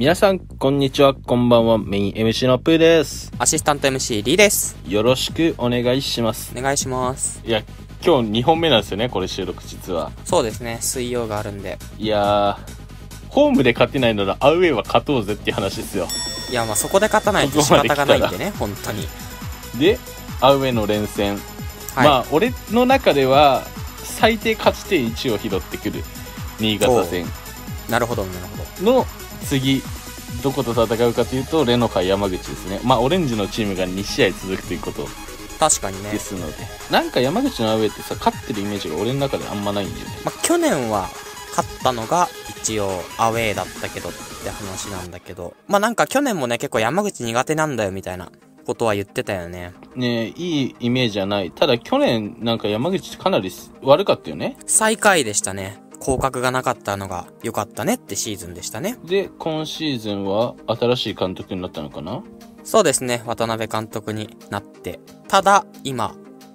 皆さんこんにちは、こんばんは。メイン MC のプーです。 アシスタント MC リーです。 よろしくお願いします。 お願いします。 いや、今日2本目なんですよね、これ収録実は。 そうですね、水曜があるんで。 いやー、ホームで勝てないならアウェーは勝とうぜっていう話ですよ。 いや、まあそこで勝たないと仕方がないんでね、本当に。 で、アウェーの連戦、 はい、 まあ俺の中では最低勝ち点1を拾ってくる新潟戦。 なるほどなるほど。 の次どこと戦うかというとレノファ山口ですね。まあオレンジのチームが2試合続くということ確かにね。 ですので、なんか山口のアウェーってさ、勝ってるイメージが俺の中であんまないんだよね。 まあ去年は勝ったのが一応アウェーだったけどって話なんだけど、まあなんか去年もね結構山口苦手なんだよみたいなことは言ってたよね。 ねえ、いいイメージはない。ただ去年なんか山口かなり悪かったよね。 最下位でしたね。降格がなかったのが良かったねってシーズンでしたね。で、 今シーズンは新しい監督になったのかな？ そうですね、渡辺監督になって、ただ今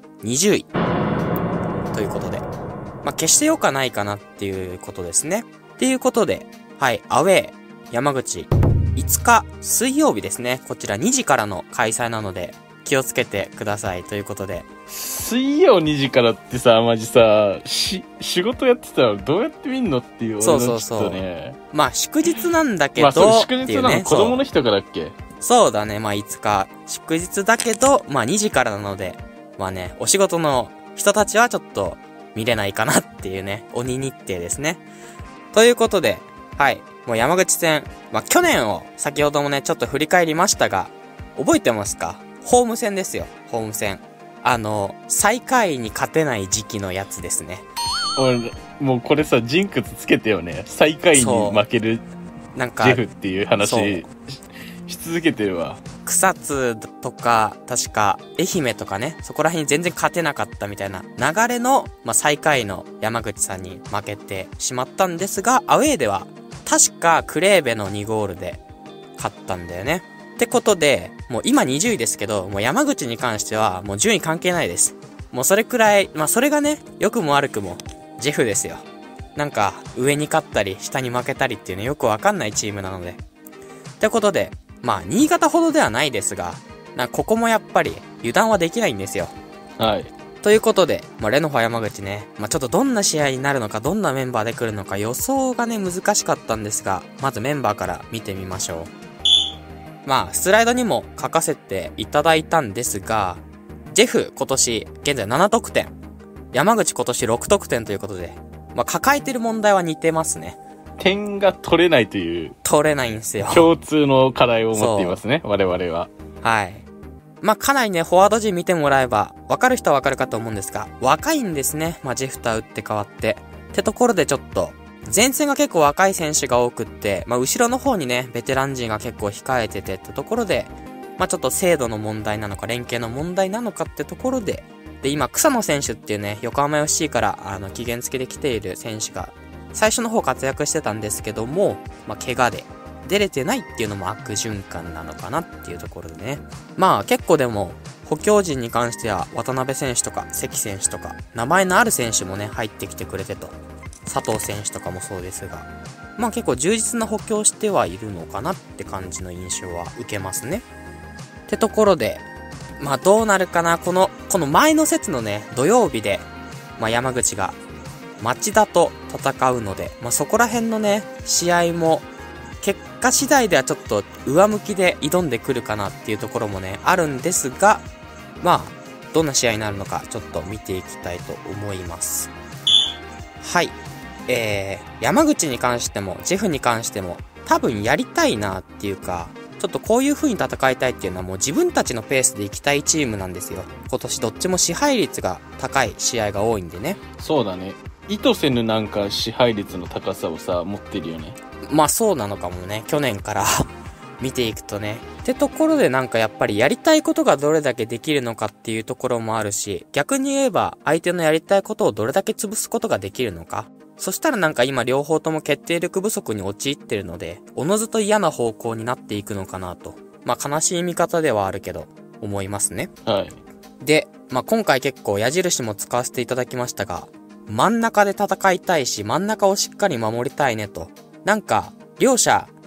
20位ということで、まあ決して良くないかなっていうことですね。っていうことで、はい、アウェー山口5日水曜日ですね。こちら2時からの開催なので気をつけてくださいということで。 水曜2時からってさ、マジさ、仕事やってたらどうやって見んのっていう、 そうそうそう。まあ祝日なんだけど、まあそう祝日なの、子供の日とかだっけ？ そうだね、まあ5日祝日だけど、まあ2時からなので、まあね、お仕事の人たちはちょっと見れないかなっていうね、鬼日程ですね。ということで、はい、もう山口戦、まあ去年を先ほどもね、ちょっと振り返りましたが、覚えてますか？ホーム戦ですよ、ホーム戦。最下位に勝てない時期のやつですね。 俺、もうこれさ、ジンクスつけてよね。最下位に負けるなんかジェフっていう話し続けてるわ。 草津とか、確か愛媛とかね、そこら辺に全然勝てなかったみたいな流れの、まあ、最下位の山口さんに負けてしまったんですが、アウェーでは確かクレーベの2ゴールで勝ったんだよね。ってことで、もう今20位ですけど、もう山口に関してはもう順位関係ないです。もうそれくらい、まあそれがね、良くも悪くもジェフですよ。なんか上に勝ったり下に負けたりっていうのよくわかんないチームなので。ってことで、まあ新潟ほどではないですが、ここもやっぱり油断はできないんですよ。 はい。 ということで、まあレノファ山口ね、まあちょっとどんな試合になるのか、どんなメンバーで来るのか予想がね難しかったんですが、まずメンバーから見てみましょう。まあ、スライドにも書かせていただいたんですが、ジェフ今年現在7得点、山口今年6得点ということで、まあ抱えてる問題は似てますね。 点が取れないという。 取れないんですよ。 共通の課題を持っていますね、我々は。 はい。まあかなりね、フォワード陣見てもらえば、わかる人はわかるかと思うんですが、若いんですね。まあジェフとは打って変わって。ってところでちょっと、前線が結構若い選手が多くって、まあ後ろの方にね、ベテラン陣が結構控えててってところで、まあちょっと精度の問題なのか、連携の問題なのかってところで、で、今、草野選手っていうね、横浜 FC から、期限付きで来ている選手が、最初の方活躍してたんですけども、まあ怪我で、出れてないっていうのも悪循環なのかなっていうところでね。まあ結構でも、補強陣に関しては、渡辺選手とか、関選手とか、名前のある選手もね、入ってきてくれてと。佐藤選手とかもそうですが、まあ結構充実な補強してはいるのかなって感じの印象は受けますね。ってところで、まあどうなるかな、この前の節のね、土曜日で、まあ山口が町田と戦うので、まあそこら辺のね、試合も、結果次第ではちょっと上向きで挑んでくるかなっていうところもね、あるんですが、まあ、どんな試合になるのかちょっと見ていきたいと思います。はい。山口に関しても、ジェフに関しても、多分やりたいなっていうか、ちょっとこういう風に戦いたいっていうのはもう自分たちのペースで行きたいチームなんですよ。今年どっちも支配率が高い試合が多いんでね。 そうだね。意図せぬなんか支配率の高さをさ、持ってるよね。 まあそうなのかもね。去年から見ていくとね。ってところでなんかやっぱりやりたいことがどれだけできるのかっていうところもあるし、逆に言えば相手のやりたいことをどれだけ潰すことができるのか。そしたらなんか今両方とも決定力不足に陥ってるので、おのずと嫌な方向になっていくのかなと。まあ悲しい見方ではあるけど、思いますね。 はい。 で、まあ今回結構矢印も使わせていただきましたが、真ん中で戦いたいし、真ん中をしっかり守りたいねと。なんか、両者、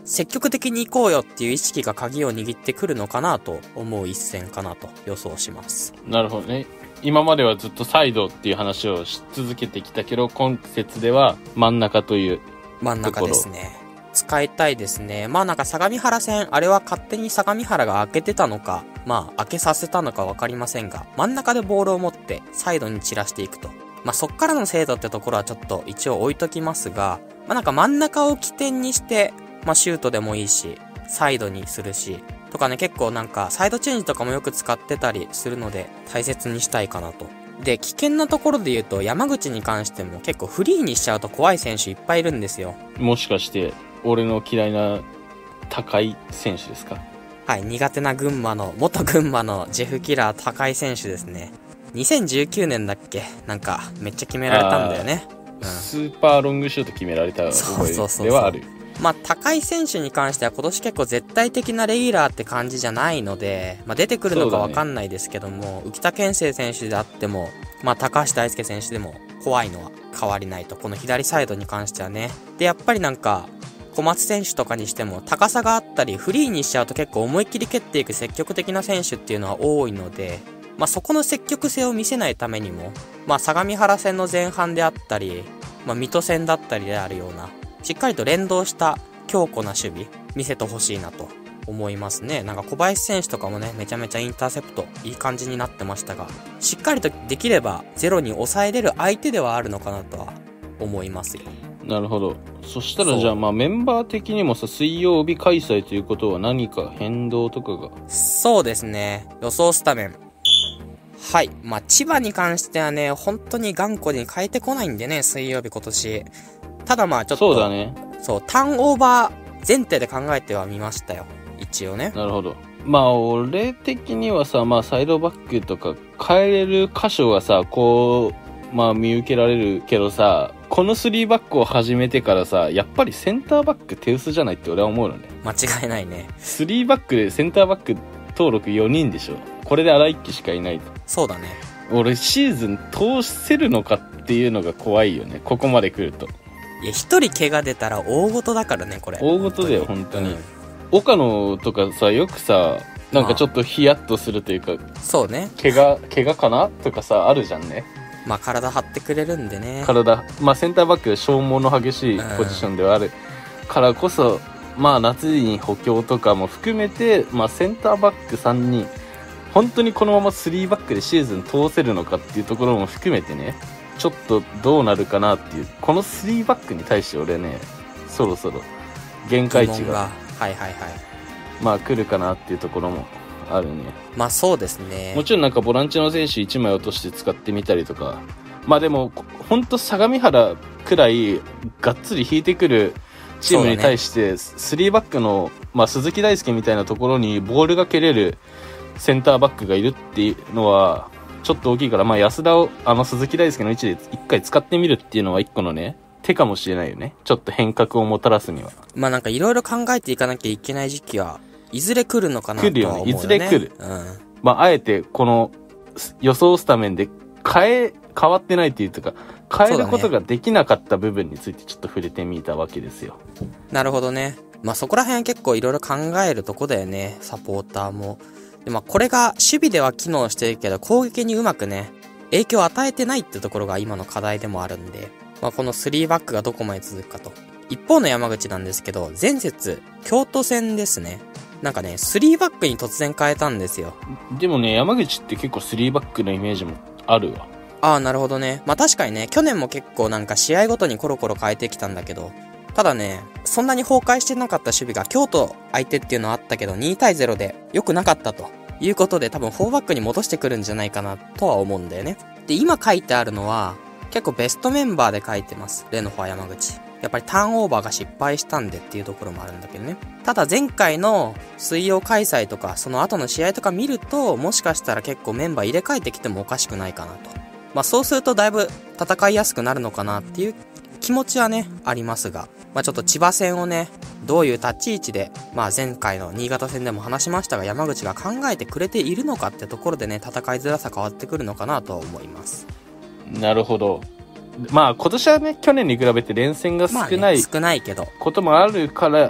積極的に行こうよっていう意識が鍵を握ってくるのかなと思う一戦かなと予想します。 なるほどね。今まではずっとサイドっていう話をし続けてきたけど、今節では真ん中という真ん中ですね。使いたいですね。まあなんか相模原戦、あれは勝手に相模原が開けてたのか、まあ開けさせたのかわかりませんが、真ん中でボールを持ってサイドに散らしていくと。まあそっからの精度ってところはちょっと一応置いときますが、まあなんか真ん中を起点にして、まあシュートでもいいし、サイドにするし、とかね、結構なんかサイドチェンジとかもよく使ってたりするので大切にしたいかなと。で、危険なところで言うと山口に関しても結構フリーにしちゃうと怖い選手いっぱいいるんですよ。 もしかして俺の嫌いな高井選手ですか？ はい、苦手な元群馬のジェフキラー高井選手ですね。2019年だっけ？なんかめっちゃ決められたんだよね。 スーパーロングシュート決められた覚えではある。 まあ、高井選手に関しては今年結構絶対的なレギュラーって感じじゃないので、まあ、出てくるのかわかんないですけども、浮田健生選手であっても、まあ、高橋大輔選手でも怖いのは変わりないと。この左サイドに関してはね。で、やっぱりなんか、小松選手とかにしても高さがあったり、フリーにしちゃうと結構思いっきり蹴っていく積極的な選手っていうのは多いので、まあ、そこの積極性を見せないためにも、まあ、相模原戦の前半であったり、まあ、水戸戦だったりであるような、しっかりと連動した強固な守備見せてほしいなと思いますね。なんか小林選手とかもね、めちゃめちゃインターセプトいい感じになってましたが、しっかりとできればゼロに抑えれる相手ではあるのかなとは思いますよ。 なるほど。そしたらじゃあまあメンバー的にもさ、水曜日開催ということは何か変動とかが？ そうですね。予想スタメン。はい。まあ千葉に関してはね、本当に頑固に変えてこないんでね、水曜日今年。ただまあちょっと。 そうだね。 そう、ターンオーバー前提で考えてはみましたよ。一応ね。 なるほど。まあ俺的にはさ、まあサイドバックとか変えれる箇所がさ、こう、まあ見受けられるけどさ、この3バックを始めてからさ、やっぱりセンターバック手薄じゃないって俺は思うのね。 間違いないね。 3バックでセンターバック登録4人でしょ。これで荒井一しかいないと。 そうだね。 俺シーズン通せるのかっていうのが怖いよね。ここまで来ると。 いや、一人怪我出たら大事だからね、これ。 大事だよ、本当に。岡野とかさ、よくさ、なんかちょっとヒヤッとするというか、 そうね。 怪我かなとかさ、あるじゃんね。 まあ体張ってくれるんでね。 まあセンターバックで消耗の激しいポジションではあるからこそ、まあ夏に補強とかも含めて、まあセンターバック3人、本当にこのまま3バックでシーズン通せるのかっていうところも含めてね、ちょっとどうなるかなっていう、この3バックに対して俺ね、そろそろ限界値が、 はいはいはい。 まあ来るかなっていうところもあるね。 まあそうですね。 もちろんなんかボランチの選手1枚落として使ってみたりとか、まあでもほんと相模原くらいがっつり引いてくるチームに対して3バックの、まあ鈴木大輔みたいなところにボールが蹴れるセンターバックがいるっていうのはちょっと大きいから、まあ安田を鈴木大輔の位置で一回使ってみるっていうのは一個のね、手かもしれないよね。ちょっと変革をもたらすには。 まあなんかいろいろ考えていかなきゃいけない時期はいずれ来るのかなとは思うよね。 来るよね。いずれ来る。 うん。 まああえてこの予想スタメンで変わってないっていうか、変えることができなかった部分についてちょっと触れてみたわけですよ。 なるほどね。まあそこら辺は結構いろいろ考えるとこだよね。サポーターも。でまあこれが守備では機能してるけど攻撃にうまくね、影響を与えてないってところが今の課題でもあるんで、まあこの3バックがどこまで続くかと。一方の山口なんですけど、前節、京都戦ですね。なんかね、3バックに突然変えたんですよ。 でもね、山口って結構3バックのイメージもあるわ。 ああ、なるほどね。まあ確かにね、去年も結構なんか試合ごとにコロコロ変えてきたんだけど、ただね、そんなに崩壊してなかった守備が京都相手っていうのはあったけど、2対0で良くなかったということで、多分4バックに戻してくるんじゃないかなとは思うんだよね。で、今書いてあるのは、結構ベストメンバーで書いてます。レノファ山口。やっぱりターンオーバーが失敗したんでっていうところもあるんだけどね。ただ前回の水曜開催とか、その後の試合とか見ると、もしかしたら結構メンバー入れ替えてきてもおかしくないかなと。まあそうするとだいぶ戦いやすくなるのかなっていう気持ちはね、ありますが。まあちょっと千葉戦をね、どういう立ち位置で、まあ前回の新潟戦でも話しましたが、山口が考えてくれているのかってところでね、戦いづらさ変わってくるのかなと思います。 なるほど。まあ今年はね、去年に比べて連戦が少ない、 少ないけどこともあるから、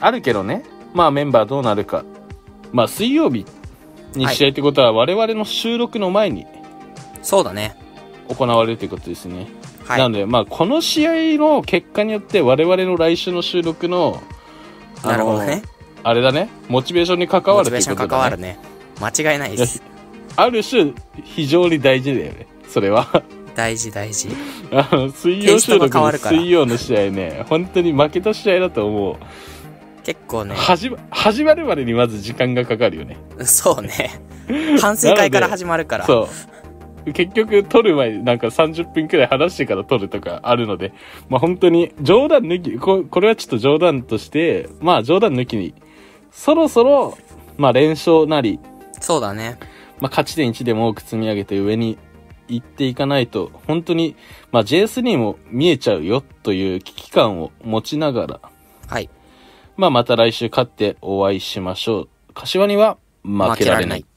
あるけどね。まあメンバーどうなるか。まあ水曜日に試合ってことは我々の収録の前にそうだね。 行われるということですね。 はい。 なのでまあこの試合の結果によって我々の来週の収録のなるほどね。 あれだね、モチベーションに関わるということだね。 モチベーション関わるね。間違いないです。 ある種非常に大事だよね、それは。 大事大事。 水曜収録の水曜の試合ね、本当に負けた試合だと思う。 結構ね。 始まるまでにまず時間がかかるよね。 そうね。反省会から始まるから。 そう。結局撮る前になんか30分くらい話してから撮るとかあるので、まあ本当に冗談抜き、これはちょっと冗談として、まあ冗談抜きに、そろそろ、まあ連勝なり、 そうだね。 まあ勝ち点1でも多く積み上げて上に行っていかないと、本当に、まあ J3 も見えちゃうよという危機感を持ちながら、 はい。 まあまた来週勝ってお会いしましょう。柏には負けられない。